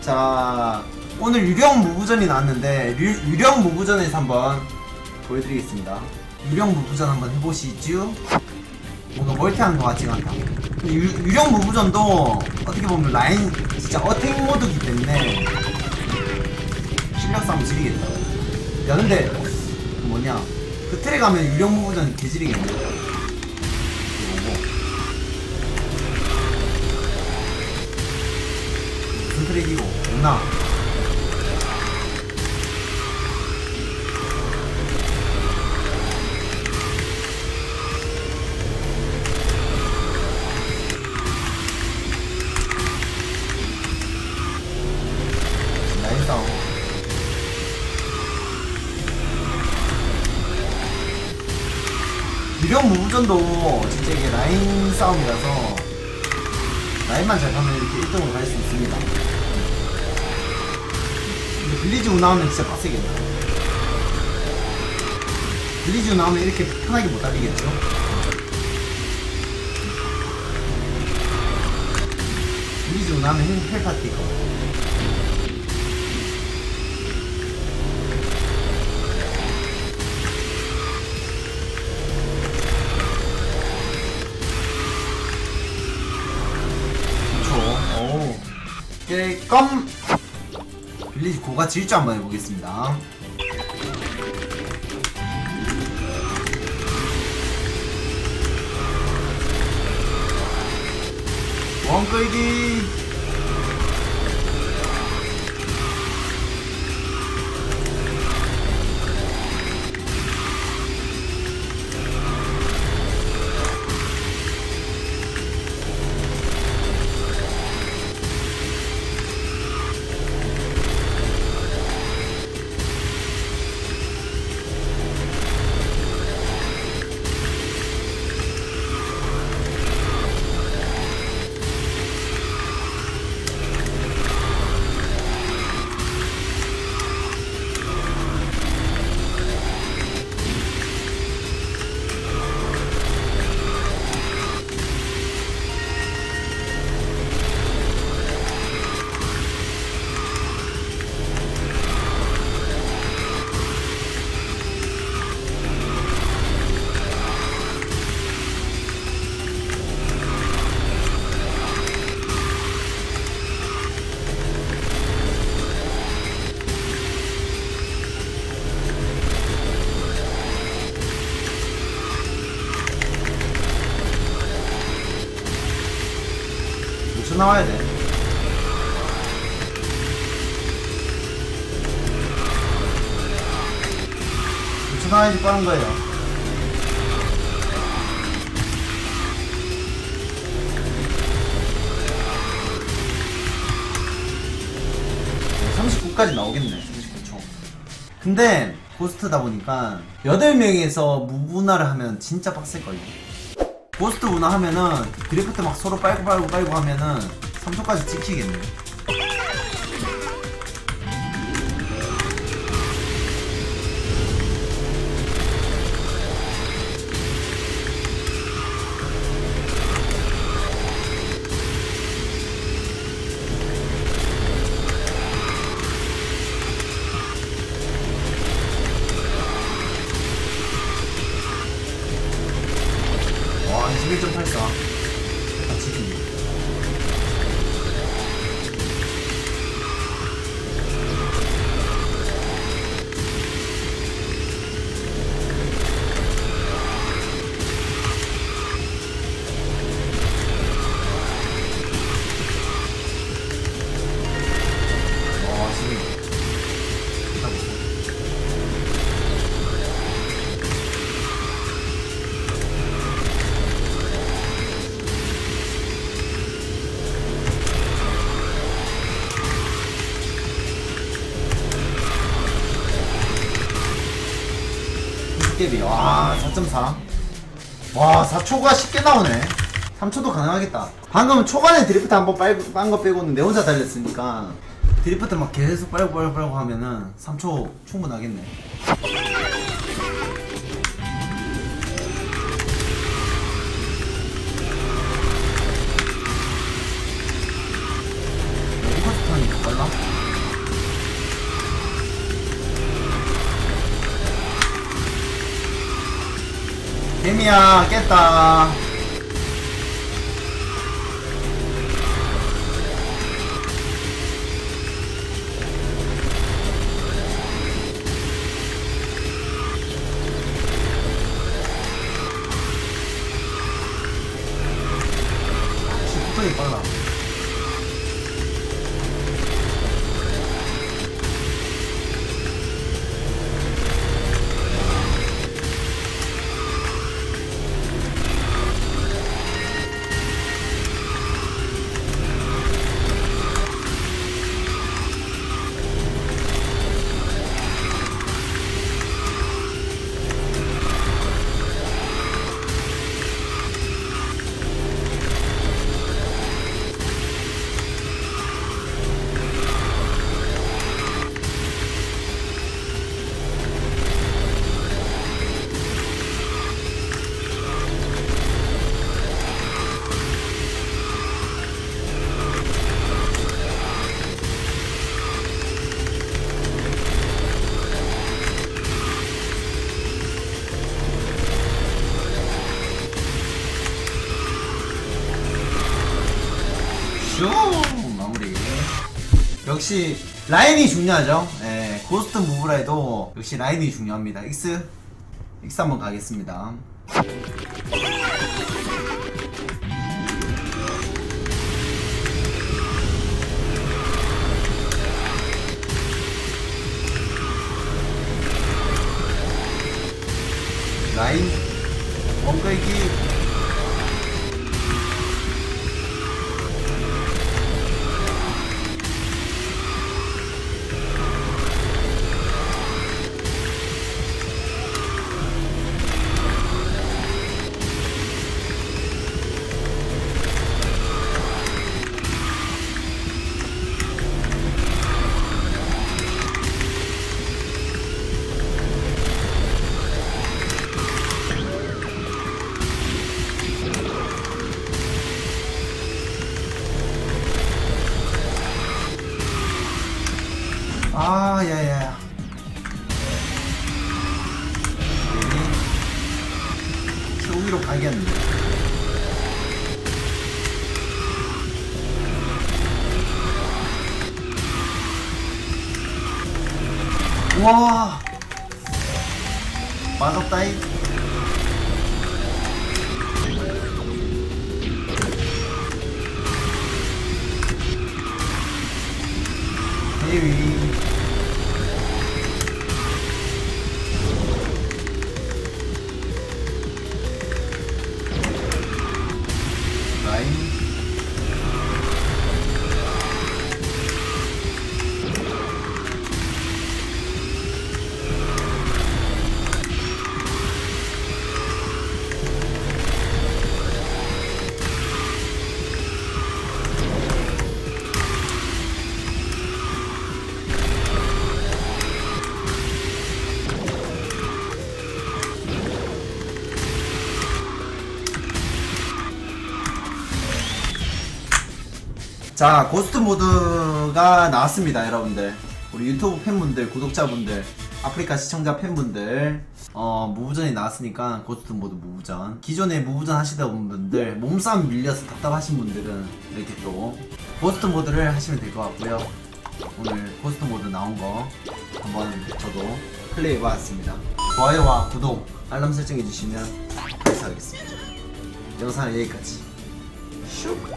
자, 오늘 유령 무부전이 나왔는데 유령 무부전에서 한번 보여드리겠습니다. 유령 무부전 한번 해보시죠. 뭔가 멀티하는 것 같지가 않다. 유령 무부전도 어떻게 보면 라인 진짜 어택 모드이기 때문에 실력 싸움 지리겠다. 야 근데 뭐냐, 그 틀에 가면 유령 무부전 개지리겠네. 무슨 트랙이고 없나? 라인 싸움. 유령 무부전도 진짜 이게 라인 싸움이라서 라인만 잘 가면 이렇게 1등으로 갈 수 있습니다. 근데 빌리지 나오면 진짜 빡세겠다. 빌리지 나오면 이렇게 편하게 못 달리겠죠? 빌리지 나오면 헬파티가 껌! 빌리지 고가 질주 한번 해보겠습니다. 원끌기. 나와야 돼. 무쳐 나와야지 빠른 거예요. 네, 39까지 나오겠네. 39초. 근데 고스트다 보니까 8명에서 무분화를 하면 진짜 빡셀걸요. 고스트 문화 하면은 드리프트 막 서로 빨고 하면은 3초까지 찍히겠네. 와, 21.84. 아, 지금. 와, 지금. 대비. 와, 4.4. 와, 4초가 쉽게 나오네. 3초도 가능하겠다. 방금 초반에 드리프트 한번 빤 거 빼고는 내 혼자 달렸으니까 드리프트 막 계속 빨고 하면은 3초 충분하겠네. 이코스탄이 더 빨라? 개미야 깼다. 속도가 빨라. 슈 마무리. 역시 라인이 중요하죠. 예, 고스트 무브라에도 역시 라인이 중요합니다. X 한번 가겠습니다. 라인 원끌기. 아, 야야야. 여기로 가겠네. 와, 맞았다이. 헤비. 라인. 자, 고스트 모드가 나왔습니다, 여러분들. 우리 유튜브 팬분들, 구독자분들, 아프리카 시청자 팬분들, 무부전이 나왔으니까 고스트 모드 무부전. 기존에 무부전 하시던 분들, 몸싸움 밀려서 답답하신 분들은 이렇게 또 고스트 모드를 하시면 될 것 같고요. 오늘 고스트 모드 나온 거 한번 저도 플레이 해봤습니다. 좋아요와 구독, 알람 설정해 주시면 감사하겠습니다. 영상은 여기까지. 슉!